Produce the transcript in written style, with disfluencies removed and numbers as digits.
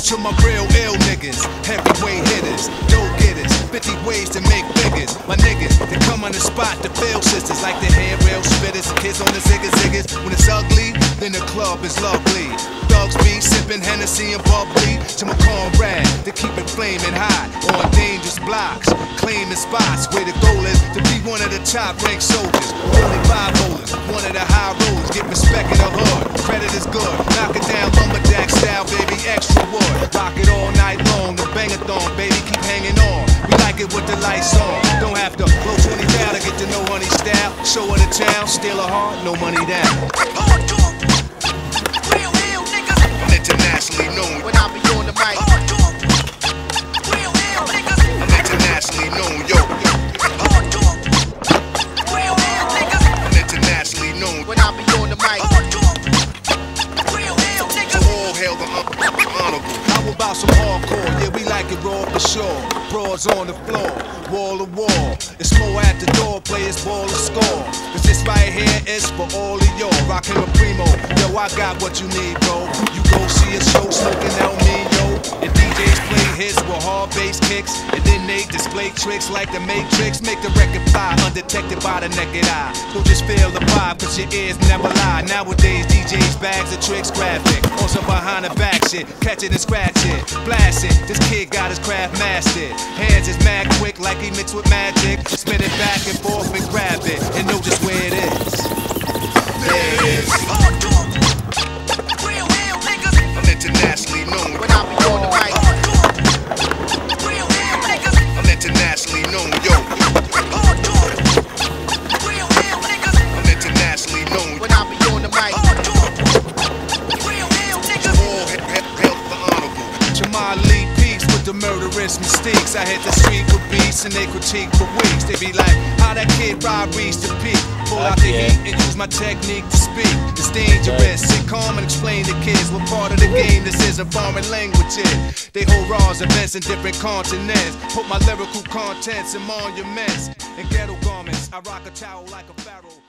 To my real ill niggas, heavyweight hitters, dope getters, 50 ways to make figures. My niggas, they come on the spot to fail sisters like the handrail spitters, kids on the ziggas. When it's ugly, then the club is lovely. Thugs be sipping Hennessy and bubbly. To my comrade, they keep it flaming hot on dangerous blocks, claiming spots where the goal is to be one of the top ranked soldiers. Only 5 rollers, one of the high rollers, get respect in the hood. Credit is good, knock it down lumberjack style, baby, extra wood. Rock it all night long, the bang-a-thon, baby, keep hanging on. We like it with the lights on. Don't have to blow 20 down to get to know honey style. Show her the town, steal her heart, no money down. Real ill niggas. I'm internationally known When I be on the mic. Real ill niggas. I'm internationally known, yo. Real ill niggas. I'm internationally known. When I be on the mic. Real ill So niggas. all hail the honorable. How about some hardcore? Yeah, we like it raw for sure. Broads on the floor, wall to wall. It's more at the door, players ball or score. Cause this right here is for all of y'all. Rakim a primo, yo, I got what you need, bro. You go see a show smoking El Mino, and DJs play hits with hard bass kicks, and then they display tricks like the Matrix. Make the record fly, undetected by the naked eye. Don't just feel the vibe, cause your ears never lie. Nowadays, DJs bags of tricks graphic. On some behind the back shit, catch it and scratch it, blast it. This kid got his craft mastered. Hands is mad quick like he mixed with magic. Spin it back and forth and grab it, and know just where it is. There it is. Real ill niggas. I'm internationally known. When I be on the mic. Real ill niggas. I'm internationally known, yo. Real ill niggas. I'm internationally known. When I be on the mic. Real ill niggas. All hail the honorable. To my elite peace with the murderous mistakes. I hit the street with beats and they critique for weeks. They be like, how that kid Rob reached the peak. Pull out the heat and use my technique to speak. It's dangerous. Sit calm and explain to kids what part of the game this is. A foreign language is. They hold raws, events in different continents. Put my lyrical contents in monuments and ghetto garments. I rock a towel like a pharaoh.